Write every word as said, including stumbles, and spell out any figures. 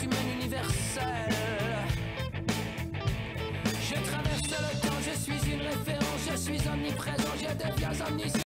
humaine universelle. Je traverse le temps, je suis une référence, je suis omniprésent, je deviens omniscient.